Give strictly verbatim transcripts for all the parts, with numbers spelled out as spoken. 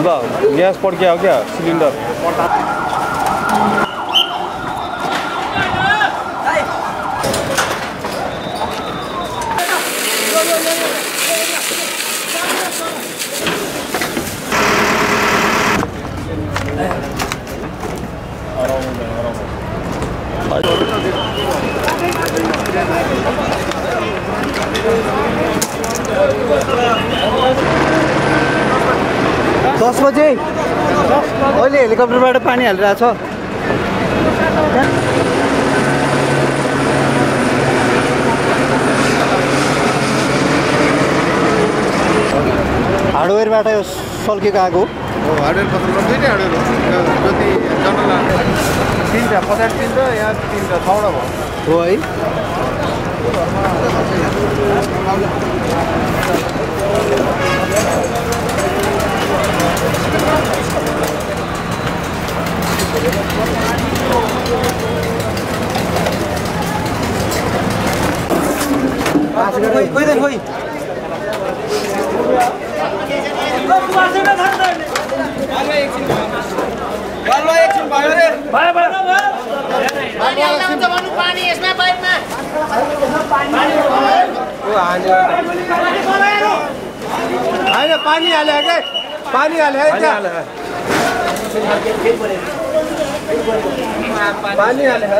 Gas पड़ गया हो क्या सिलेंडर? दस बजे अहिले हेलिकप्टरबाट पानी हालिरहेछ। हार्डवेयरबाट यो सल्केको आगो हो। हार्डवेयर पसल दुईटै हार्डवेयर हो। जति जनरल तिनवटा पचास तिन र यहाँ तिनवटा छवटा भयो हो है। खोइ खोइ खोइ खोइ पानी यसमा पाइपमा होइन पानी हाल्यो के पानी हाल्यो है त्यहाँ पानी हाल्यो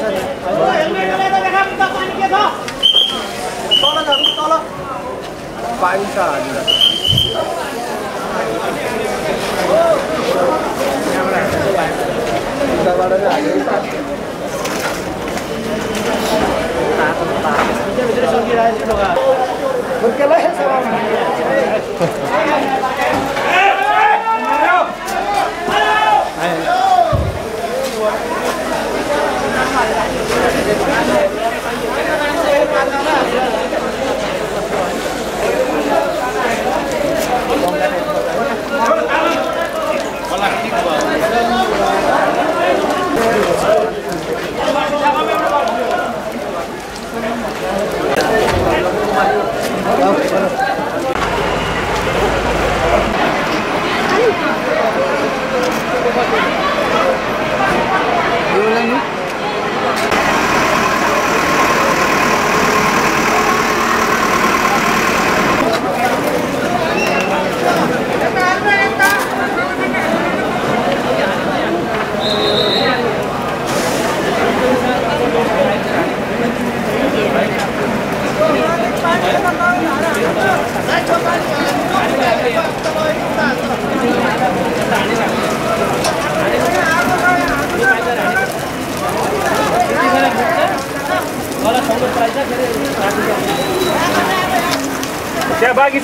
पानी छ त्यहाँ बाँकी छ।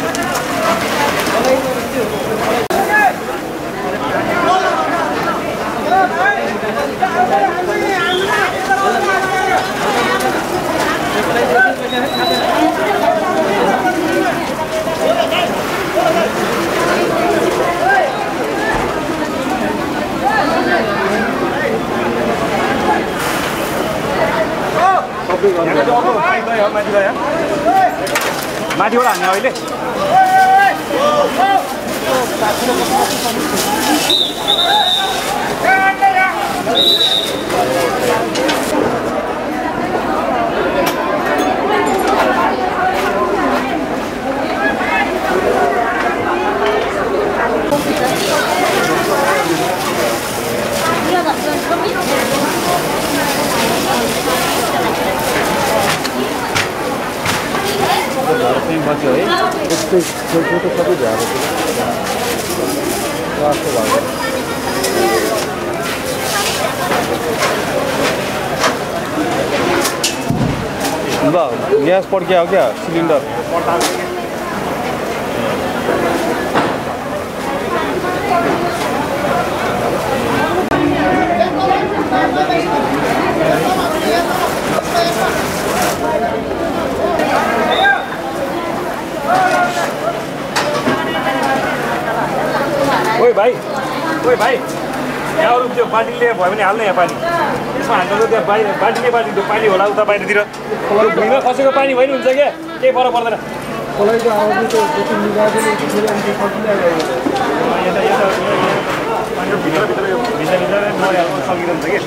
माथिबाट हान्ने अहिले बच्यो है यस्तै छेउछेउ त सबै झरेको रातो भएको ल गैस पड़ गया हो क्या सिलेंडर? ओए भाइ ओए भाइ यहाँ अरू त्यो बाल्टीले भयो भने हाल्नु यहाँ पानी यसमा हाल्नु त्यहाँ बाल्टी बाल्टीले बाल्टी त्यो पानी होला उता बाहिरतिर भुइँमा खसेको पानी भयो नि हुन्छ क्या केही फरक पर्दैन। कसैको आवाज चाहिँ जति मिलाएर फेरि अनि त्यो सकिरहेको यता यता पानी भित्र भित्र यो भित्र भित्र मरिहाल्नु सकिरहन्छ कि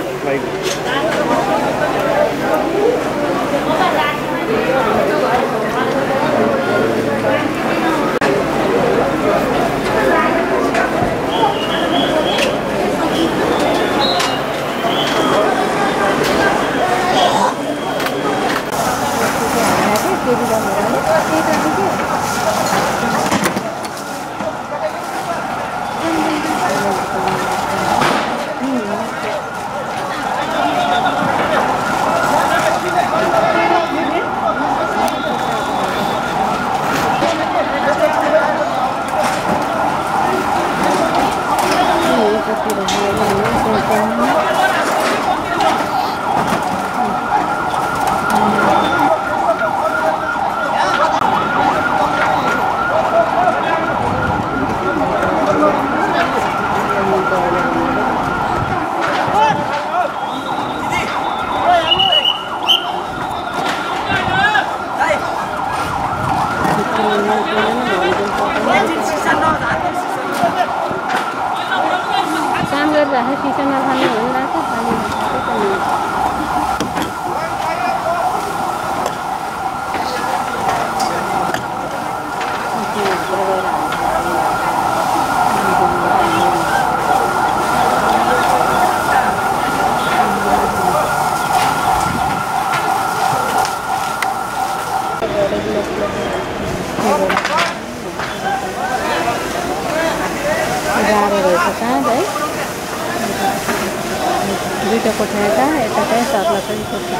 दुईटा कोठा यता यता चाहिँ सातला पनि कोठा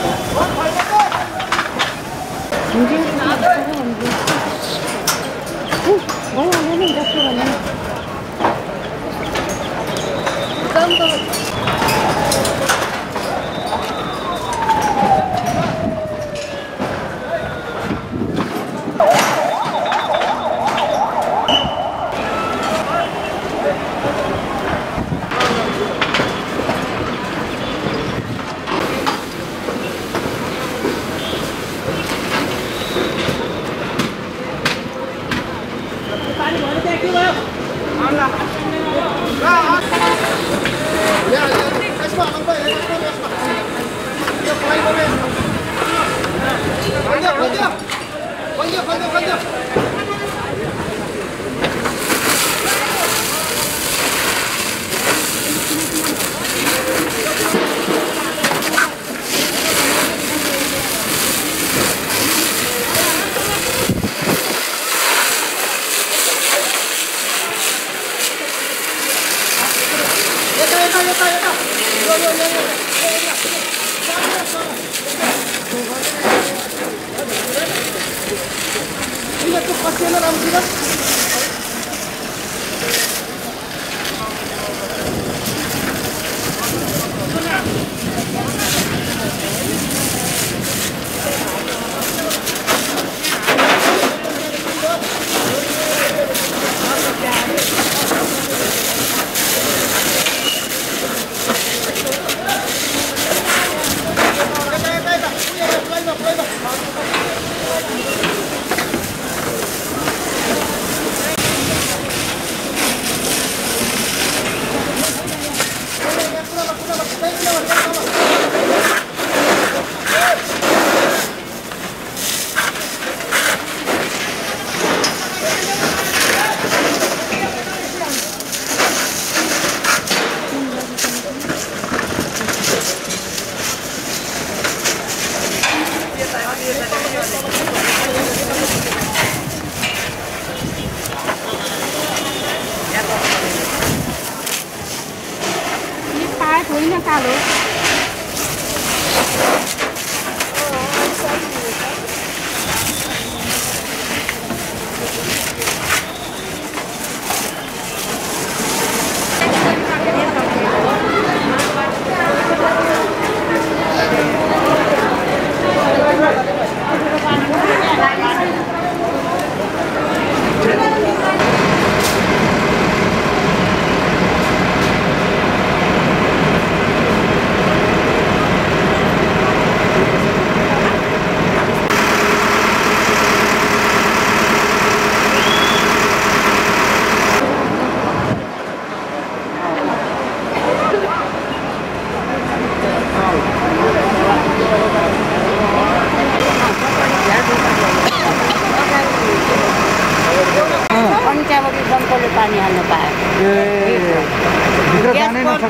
भइहाल्यो नि जस्तो भने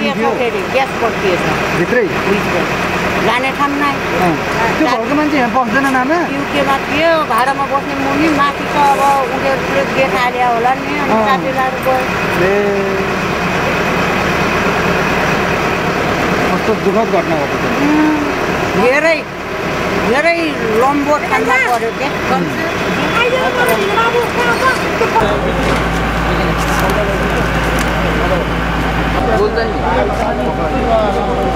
पानी थियो फेरि ग्यास पड्किएछ भित्रै भित्र जाने ठाउँ नै अँ। त्यो भएको मान्छे यहाँ बस्दैन नाना युकेमा थियो भाडामा बस्ने मुनि माथि त अब उनीहरूले गेट हाल्यो होला नि अनि अँ। साथीहरू गयो ए कस्तो दुःखद घटना भएको छ धेरै धेरै लम्बो ठाउँमा पऱ्यो क्या बोल्दैन